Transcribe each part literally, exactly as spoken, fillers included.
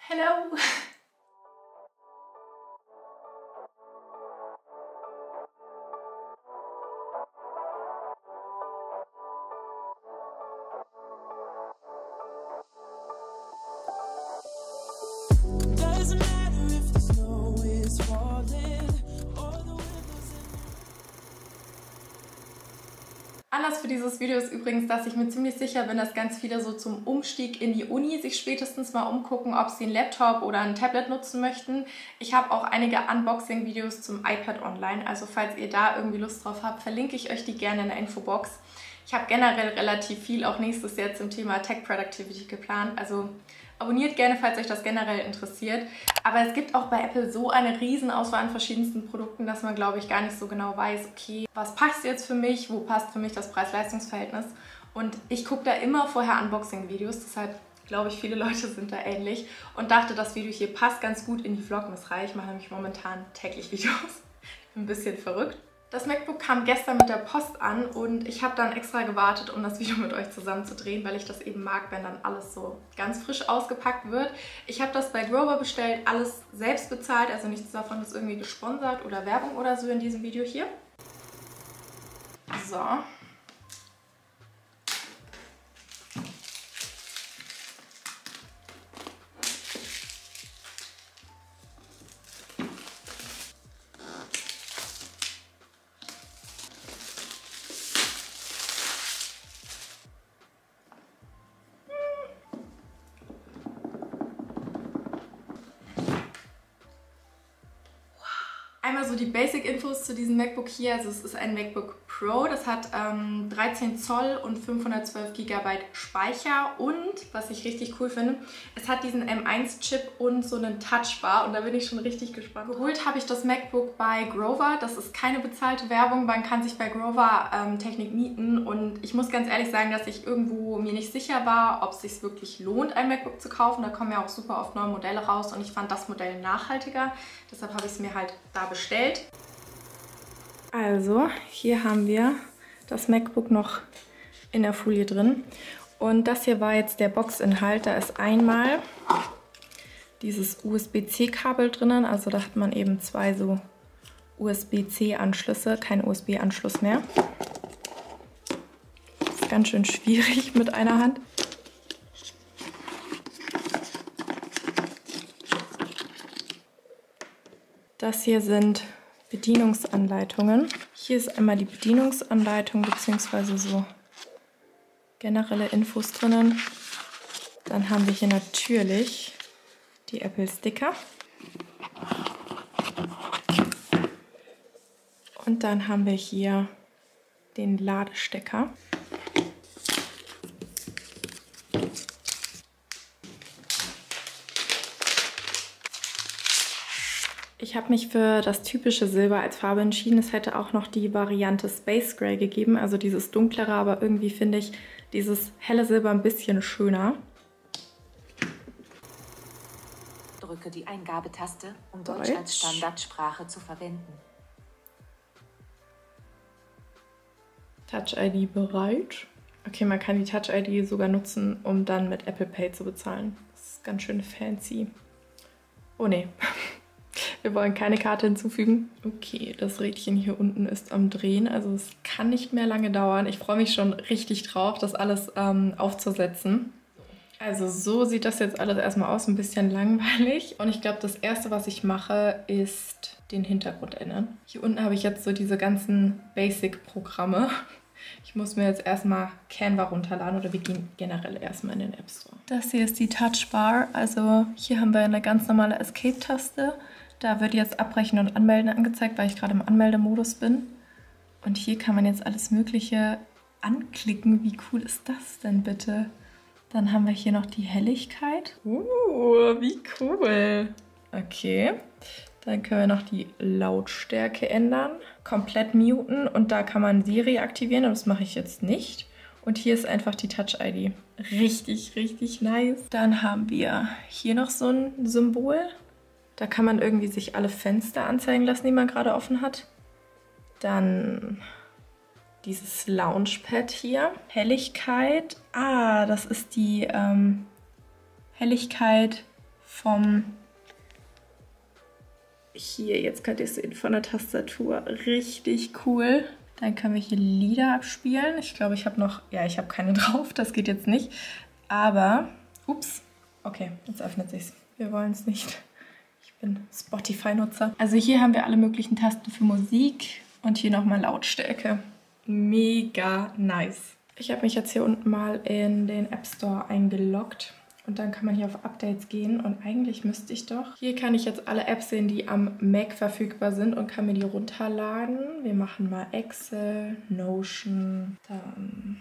Hello! Anlass für dieses Video ist übrigens, dass ich mir ziemlich sicher bin, dass ganz viele so zum Umstieg in die Uni sich spätestens mal umgucken, ob sie einen Laptop oder ein Tablet nutzen möchten. Ich habe auch einige Unboxing-Videos zum iPad online, also falls ihr da irgendwie Lust drauf habt, verlinke ich euch die gerne in der Infobox. Ich habe generell relativ viel auch nächstes Jahr zum Thema Tech Productivity geplant, also abonniert gerne, falls euch das generell interessiert. Aber es gibt auch bei Apple so eine riesen Auswahl an verschiedensten Produkten, dass man, glaube ich, gar nicht so genau weiß, okay, was passt jetzt für mich, wo passt für mich das Preis-Leistungs-Verhältnis. Und ich gucke da immer vorher Unboxing-Videos, deshalb glaube ich, viele Leute sind da ähnlich. Und dachte, das Video hier passt ganz gut in die Vlogmas-Reihe. Ich mache nämlich momentan täglich Videos. Ich bin ein bisschen verrückt. Das MacBook kam gestern mit der Post an und ich habe dann extra gewartet, um das Video mit euch zusammen zu drehen, weil ich das eben mag, wenn dann alles so ganz frisch ausgepackt wird. Ich habe das bei Grover bestellt, alles selbst bezahlt, also nichts davon ist irgendwie gesponsert oder Werbung oder so in diesem Video hier. So. Einmal so die Basic-Infos zu diesem MacBook hier. Also es ist ein MacBook Pro, das hat ähm, dreizehn Zoll und fünfhundertzwölf Gigabyte Speicher und, was ich richtig cool finde, es hat diesen M eins Chip und so einen Touchbar und da bin ich schon richtig gespannt. Geholt habe ich das MacBook bei Grover, das ist keine bezahlte Werbung, man kann sich bei Grover ähm, Technik mieten und ich muss ganz ehrlich sagen, dass ich irgendwo mir nicht sicher war, ob es sich wirklich lohnt, ein MacBook zu kaufen. Da kommen ja auch super oft neue Modelle raus und ich fand das Modell nachhaltiger, deshalb habe ich es mir halt da bestellt. Also, hier haben wir das MacBook noch in der Folie drin. Und das hier war jetzt der Boxinhalt. Da ist einmal dieses U S B C Kabel drinnen. Also da hat man eben zwei so U S B C Anschlüsse, kein U S B-Anschluss mehr. Das ist ganz schön schwierig mit einer Hand. Das hier sind Bedienungsanleitungen. Hier ist einmal die Bedienungsanleitung bzw. so generelle Infos drinnen. Dann haben wir hier natürlich die Apple Sticker. Und dann haben wir hier den Ladestecker. Ich habe mich für das typische Silber als Farbe entschieden. Es hätte auch noch die Variante Space Gray gegeben, also dieses dunklere, aber irgendwie finde ich dieses helle Silber ein bisschen schöner. Drücke die Eingabetaste, um Deutsch, Deutsch als Standardsprache zu verwenden. Touch I D bereit. Okay, man kann die Touch I D sogar nutzen, um dann mit Apple Pay zu bezahlen. Das ist ganz schön fancy. Oh ne. Wir wollen keine Karte hinzufügen. Okay, das Rädchen hier unten ist am Drehen, also es kann nicht mehr lange dauern. Ich freue mich schon richtig drauf, das alles ähm, aufzusetzen. Also so sieht das jetzt alles erstmal aus, ein bisschen langweilig. Und ich glaube, das Erste, was ich mache, ist den Hintergrund ändern. Hier unten habe ich jetzt so diese ganzen Basic-Programme. Ich muss mir jetzt erstmal Canva runterladen oder wir gehen generell erstmal in den App Store. Das hier ist die Touchbar, also hier haben wir eine ganz normale Escape-Taste. Da wird jetzt Abbrechen und Anmelden angezeigt, weil ich gerade im Anmeldemodus bin. Und hier kann man jetzt alles Mögliche anklicken. Wie cool ist das denn bitte? Dann haben wir hier noch die Helligkeit. Uh, wie cool. Okay. Dann können wir noch die Lautstärke ändern. Komplett muten und da kann man Siri aktivieren, aber das mache ich jetzt nicht. Und hier ist einfach die Touch I D. Richtig, richtig nice. Dann haben wir hier noch so ein Symbol. Da kann man irgendwie sich alle Fenster anzeigen lassen, die man gerade offen hat. Dann dieses Launchpad hier. Helligkeit. Ah, das ist die ähm, Helligkeit vom... Hier, jetzt könnt ihr es sehen, von der Tastatur. Richtig cool. Dann können wir hier Lieder abspielen. Ich glaube, ich habe noch... Ja, ich habe keine drauf, das geht jetzt nicht. Aber... Ups. Okay, jetzt öffnet sich's. Wir wollen es nicht. Ich bin Spotify-Nutzer. Also hier haben wir alle möglichen Tasten für Musik und hier nochmal Lautstärke. Mega nice. Ich habe mich jetzt hier unten mal in den App Store eingeloggt. Und dann kann man hier auf Updates gehen und eigentlich müsste ich doch... Hier kann ich jetzt alle Apps sehen, die am Mac verfügbar sind und kann mir die runterladen. Wir machen mal Excel, Notion, dann...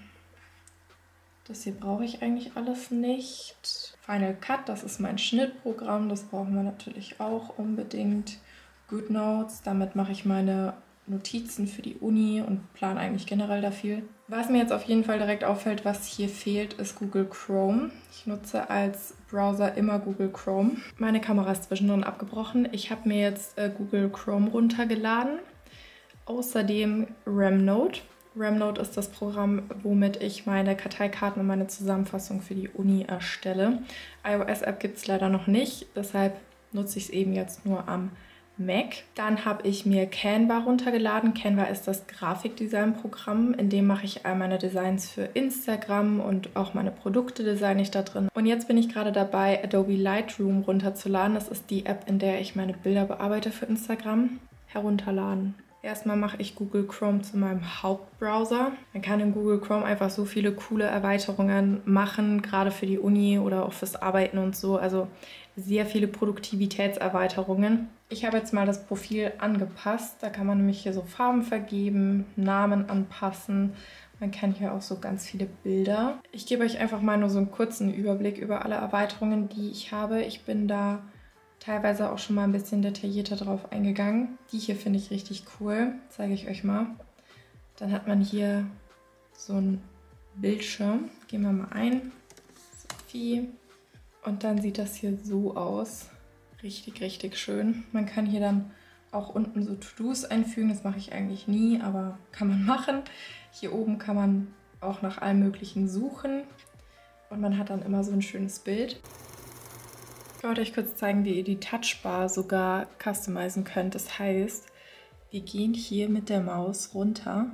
Das hier brauche ich eigentlich alles nicht. Final Cut, das ist mein Schnittprogramm, das brauchen wir natürlich auch unbedingt. GoodNotes, damit mache ich meine Notizen für die Uni und plane eigentlich generell da viel. Was mir jetzt auf jeden Fall direkt auffällt, was hier fehlt, ist Google Chrome. Ich nutze als Browser immer Google Chrome. Meine Kamera ist zwischendrin abgebrochen. Ich habe mir jetzt äh, Google Chrome runtergeladen. Außerdem RamNote. RamNote ist das Programm, womit ich meine Karteikarten und meine Zusammenfassung für die Uni erstelle. iOS-App gibt es leider noch nicht, deshalb nutze ich es eben jetzt nur am Mac. Dann habe ich mir Canva runtergeladen. Canva ist das Grafikdesign-Programm, in dem mache ich all meine Designs für Instagram und auch meine Produkte designe ich da drin. Und jetzt bin ich gerade dabei, Adobe Lightroom runterzuladen. Das ist die App, in der ich meine Bilder bearbeite für Instagram. Herunterladen. Erstmal mache ich Google Chrome zu meinem Hauptbrowser. Man kann in Google Chrome einfach so viele coole Erweiterungen machen, gerade für die Uni oder auch fürs Arbeiten und so. Also sehr viele Produktivitätserweiterungen. Ich habe jetzt mal das Profil angepasst. Da kann man nämlich hier so Farben vergeben, Namen anpassen. Man kann hier auch so ganz viele Bilder. Ich gebe euch einfach mal nur so einen kurzen Überblick über alle Erweiterungen, die ich habe. Ich bin da teilweise auch schon mal ein bisschen detaillierter drauf eingegangen. Die hier finde ich richtig cool. Zeige ich euch mal. Dann hat man hier so einen Bildschirm. Gehen wir mal ein. Sophie. Und dann sieht das hier so aus. Richtig, richtig schön. Man kann hier dann auch unten so To-Dos einfügen. Das mache ich eigentlich nie, aber kann man machen. Hier oben kann man auch nach allem Möglichen suchen. Und man hat dann immer so ein schönes Bild. Ich wollte euch kurz zeigen, wie ihr die Touchbar sogar customizen könnt. Das heißt, wir gehen hier mit der Maus runter.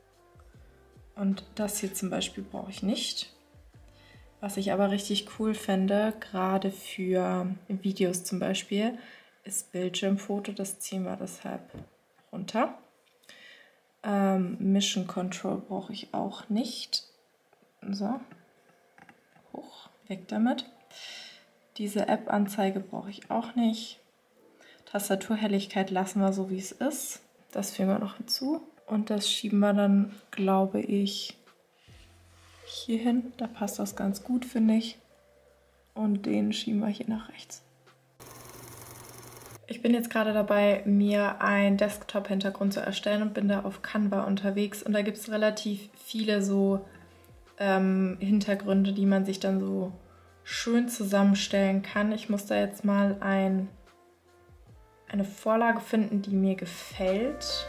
Und das hier zum Beispiel brauche ich nicht. Was ich aber richtig cool fände, gerade für Videos zum Beispiel, ist Bildschirmfoto. Das ziehen wir deshalb runter. Ähm, Mission Control brauche ich auch nicht. So, hoch, weg damit. Diese App-Anzeige brauche ich auch nicht. Tastaturhelligkeit lassen wir so, wie es ist. Das fügen wir noch hinzu. Und das schieben wir dann, glaube ich, hier hin. Da passt das ganz gut, finde ich. Und den schieben wir hier nach rechts. Ich bin jetzt gerade dabei, mir einen Desktop-Hintergrund zu erstellen und bin da auf Canva unterwegs. Und da gibt es relativ viele so ähm, Hintergründe, die man sich dann so schön zusammenstellen kann. Ich muss da jetzt mal ein, eine Vorlage finden, die mir gefällt.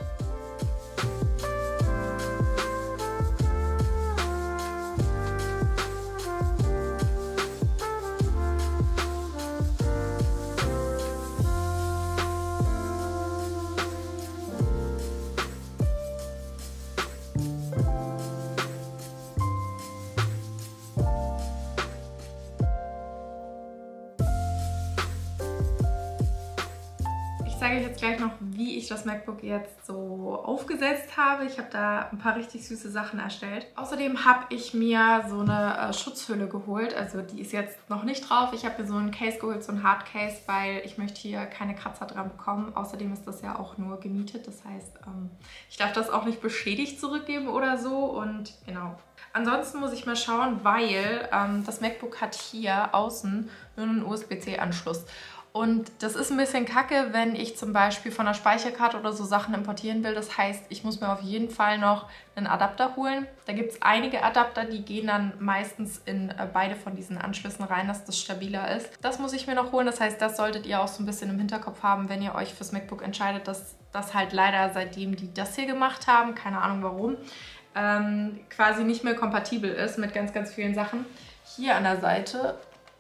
Ich zeige euch jetzt gleich noch, wie ich das MacBook jetzt so aufgesetzt habe. Ich habe da ein paar richtig süße Sachen erstellt. Außerdem habe ich mir so eine äh, Schutzhülle geholt. Also die ist jetzt noch nicht drauf. Ich habe mir so ein Case geholt, so ein Hardcase, weil ich möchte hier keine Kratzer dran bekommen. Außerdem ist das ja auch nur gemietet. Das heißt, ähm, ich darf das auch nicht beschädigt zurückgeben oder so. Und genau. Ansonsten muss ich mal schauen, weil ähm, das MacBook hat hier außen nur einen U S B C Anschluss. Und das ist ein bisschen kacke, wenn ich zum Beispiel von der Speicherkarte oder so Sachen importieren will. Das heißt, ich muss mir auf jeden Fall noch einen Adapter holen. Da gibt es einige Adapter, die gehen dann meistens in beide von diesen Anschlüssen rein, dass das stabiler ist. Das muss ich mir noch holen. Das heißt, das solltet ihr auch so ein bisschen im Hinterkopf haben, wenn ihr euch fürs MacBook entscheidet, dass das halt leider, seitdem die das hier gemacht haben, keine Ahnung warum, ähm, quasi nicht mehr kompatibel ist mit ganz, ganz vielen Sachen. Hier an der Seite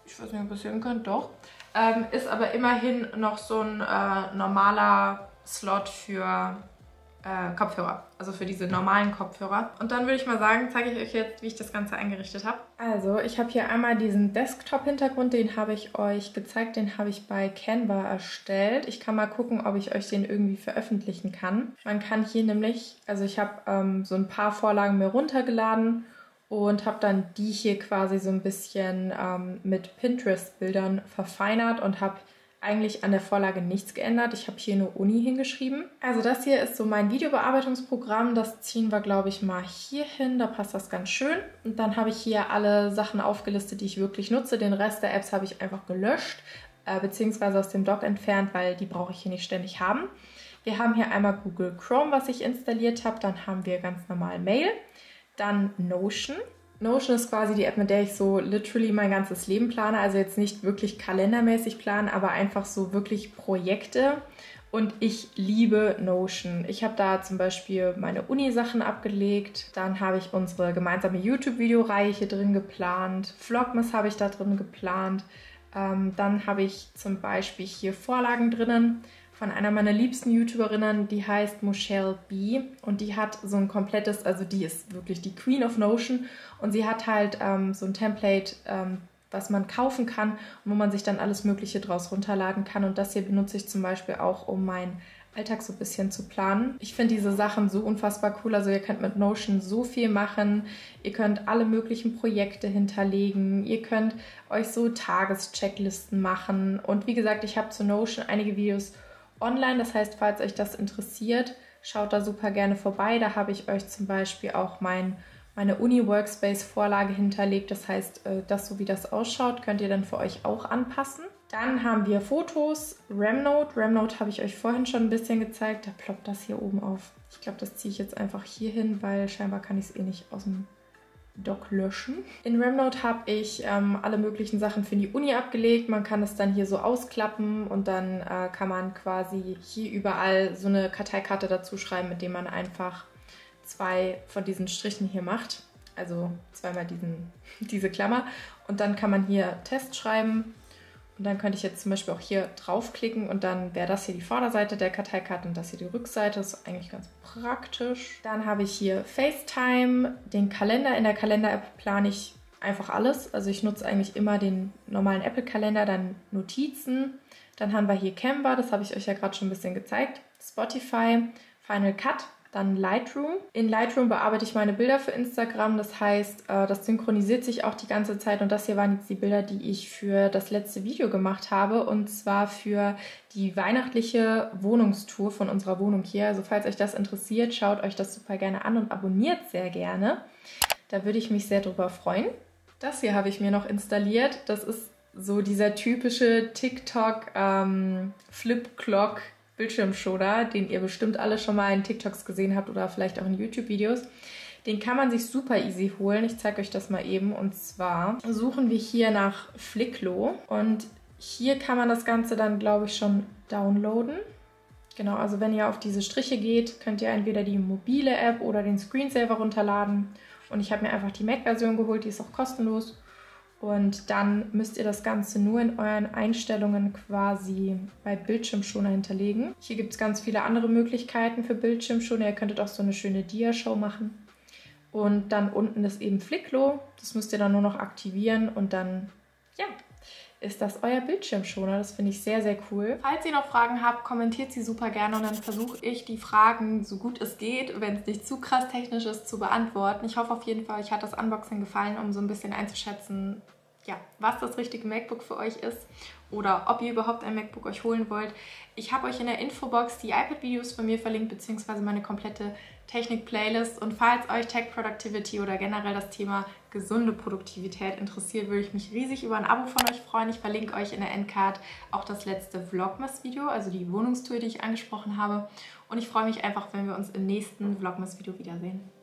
Ich weiß nicht, ob ihr es sehen könnt, doch. Ähm, ist aber immerhin noch so ein äh, normaler Slot für äh, Kopfhörer. Also für diese normalen Kopfhörer. Und dann würde ich mal sagen, zeige ich euch jetzt, wie ich das Ganze eingerichtet habe. Also ich habe hier einmal diesen Desktop-Hintergrund, den habe ich euch gezeigt. Den habe ich bei Canva erstellt. Ich kann mal gucken, ob ich euch den irgendwie veröffentlichen kann. Man kann hier nämlich, also ich habe ähm, so ein paar Vorlagen mir runtergeladen und habe dann die hier quasi so ein bisschen ähm, mit Pinterest-Bildern verfeinert und habe eigentlich an der Vorlage nichts geändert. Ich habe hier nur Uni hingeschrieben. Also das hier ist so mein Videobearbeitungsprogramm. Das ziehen wir, glaube ich, mal hier hin. Da passt das ganz schön. Und dann habe ich hier alle Sachen aufgelistet, die ich wirklich nutze. Den Rest der Apps habe ich einfach gelöscht, äh, beziehungsweise aus dem Dock entfernt, weil die brauche ich hier nicht ständig haben. Wir haben hier einmal Google Chrome, was ich installiert habe. Dann haben wir ganz normal Mail. Dann Notion. Notion ist quasi die App, mit der ich so literally mein ganzes Leben plane. Also jetzt nicht wirklich kalendermäßig planen, aber einfach so wirklich Projekte. Und ich liebe Notion. Ich habe da zum Beispiel meine Uni-Sachen abgelegt. Dann habe ich unsere gemeinsame YouTube-Videoreihe hier drin geplant. Vlogmas habe ich da drin geplant. Ähm, dann habe ich zum Beispiel hier Vorlagen drinnen von einer meiner liebsten YouTuberinnen, die heißt Michelle B. Und die hat so ein komplettes, also die ist wirklich die Queen of Notion. Und sie hat halt ähm, so ein Template, ähm, was man kaufen kann und wo man sich dann alles Mögliche draus runterladen kann. Und das hier benutze ich zum Beispiel auch, um meinen Alltag so ein bisschen zu planen. Ich finde diese Sachen so unfassbar cool. Also ihr könnt mit Notion so viel machen. Ihr könnt alle möglichen Projekte hinterlegen. Ihr könnt euch so Tageschecklisten machen. Und wie gesagt, ich habe zu Notion einige Videos online. Das heißt, falls euch das interessiert, schaut da super gerne vorbei. Da habe ich euch zum Beispiel auch mein, meine Uni-Workspace-Vorlage hinterlegt. Das heißt, das, so wie das ausschaut, könnt ihr dann für euch auch anpassen. Dann haben wir Fotos, Remnote. Remnote habe ich euch vorhin schon ein bisschen gezeigt. Da ploppt das hier oben auf. Ich glaube, das ziehe ich jetzt einfach hier hin, weil scheinbar kann ich es eh nicht aus dem Dock löschen. In Remnote habe ich ähm, alle möglichen Sachen für die Uni abgelegt. Man kann es dann hier so ausklappen und dann äh, kann man quasi hier überall so eine Karteikarte dazu schreiben, mit dem man einfach zwei von diesen Strichen hier macht. Also zweimal diesen, diese Klammer. Und dann kann man hier Test schreiben. Und dann könnte ich jetzt zum Beispiel auch hier draufklicken und dann wäre das hier die Vorderseite der Karteikarte und das hier die Rückseite. Das ist eigentlich ganz praktisch. Dann habe ich hier FaceTime, den Kalender. In der Kalender-App plane ich einfach alles. Also ich nutze eigentlich immer den normalen Apple-Kalender, dann Notizen. Dann haben wir hier Canva, das habe ich euch ja gerade schon ein bisschen gezeigt. Spotify, Final Cut. Dann Lightroom. In Lightroom bearbeite ich meine Bilder für Instagram. Das heißt, das synchronisiert sich auch die ganze Zeit. Und das hier waren jetzt die Bilder, die ich für das letzte Video gemacht habe. Und zwar für die weihnachtliche Wohnungstour von unserer Wohnung hier. Also falls euch das interessiert, schaut euch das super gerne an und abonniert sehr gerne. Da würde ich mich sehr drüber freuen. Das hier habe ich mir noch installiert. Das ist so dieser typische TikTok ähm, Flip-Clock Bildschirmschoner, den ihr bestimmt alle schon mal in TikToks gesehen habt oder vielleicht auch in YouTube-Videos. Den kann man sich super easy holen. Ich zeige euch das mal eben. Und zwar suchen wir hier nach Flicklo. Und hier kann man das Ganze dann, glaube ich, schon downloaden. Genau, also wenn ihr auf diese Striche geht, könnt ihr entweder die mobile App oder den Screensaver runterladen. Und ich habe mir einfach die Mac-Version geholt, die ist auch kostenlos. Und dann müsst ihr das Ganze nur in euren Einstellungen quasi bei Bildschirmschoner hinterlegen. Hier gibt es ganz viele andere Möglichkeiten für Bildschirmschoner. Ihr könntet auch so eine schöne Dia-Show machen. Und dann unten ist eben Flicklo. Das müsst ihr dann nur noch aktivieren und dann, ja, ist das euer Bildschirmschoner. Das finde ich sehr, sehr cool. Falls ihr noch Fragen habt, kommentiert sie super gerne und dann versuche ich, die Fragen, so gut es geht, wenn es nicht zu krass technisch ist, zu beantworten. Ich hoffe auf jeden Fall, euch hat das Unboxing gefallen, um so ein bisschen einzuschätzen, ja, was das richtige MacBook für euch ist oder ob ihr überhaupt ein MacBook euch holen wollt. Ich habe euch in der Infobox die iPad-Videos von mir verlinkt, beziehungsweise meine komplette Technik-Playlist. Und falls euch Tech Productivity oder generell das Thema gesunde Produktivität interessiert, würde ich mich riesig über ein Abo von euch freuen. Ich verlinke euch in der Endcard auch das letzte Vlogmas-Video, also die Wohnungstour, die ich angesprochen habe. Und ich freue mich einfach, wenn wir uns im nächsten Vlogmas-Video wiedersehen.